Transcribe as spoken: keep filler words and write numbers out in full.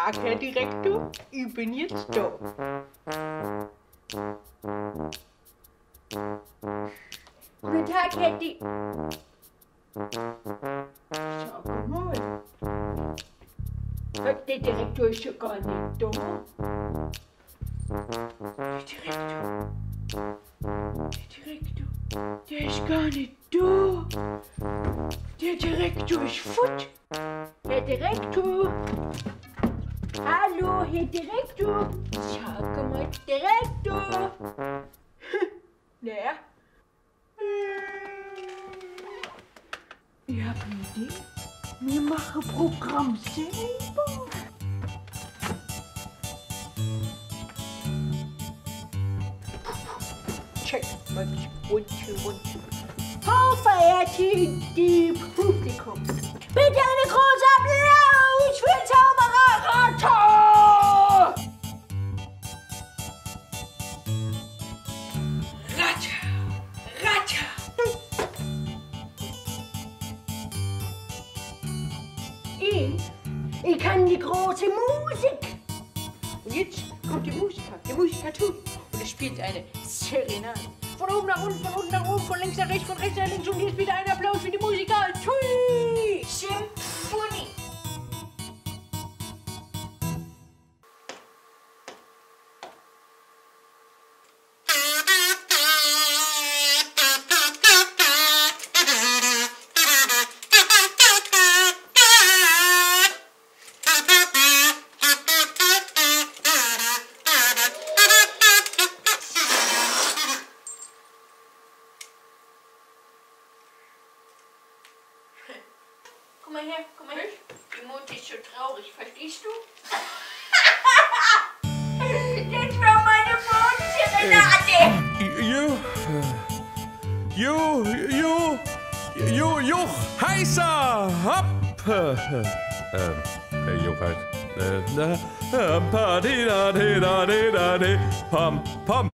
Tag, Herr Direktor. Ich bin jetzt da. Guten Tag, Herr Di... Sag mal. Der Direktor ist ja gar nicht da. Der Direktor. Der Direktor. Der ist gar nicht da. Der Direktor ist fort. Herr Direktor. Hallo, Herr Direktor. Sag mal, Direktor. Naja. Ich hab eine Idee. Wir machen Programm selber. Check. One, two, one, two. Hochverehrte Publikum. Bitte eine große Applaus für Zauberer Ratter! Ratter! Ratter! Ich, ich kann die große Musik. Und jetzt kommt die Musiker, die Musiker tut. Und es spielt eine Serenade. Von oben nach unten, von unten nach oben, von links nach rechts, von rechts nach links. Und jetzt wieder ein Applaus für die Musiker. Tui! Symphonie. Komm mal her, komm mal her. Die Mutter ist so traurig, verstehst du? Das war meine Mondserenade. Jo, jo, jo, jo, Juch, heißer, hopp. Ähm, äh, Juch heißt, äh, na, äh, pa, di, da, di, da, di, da, di, pam, pam.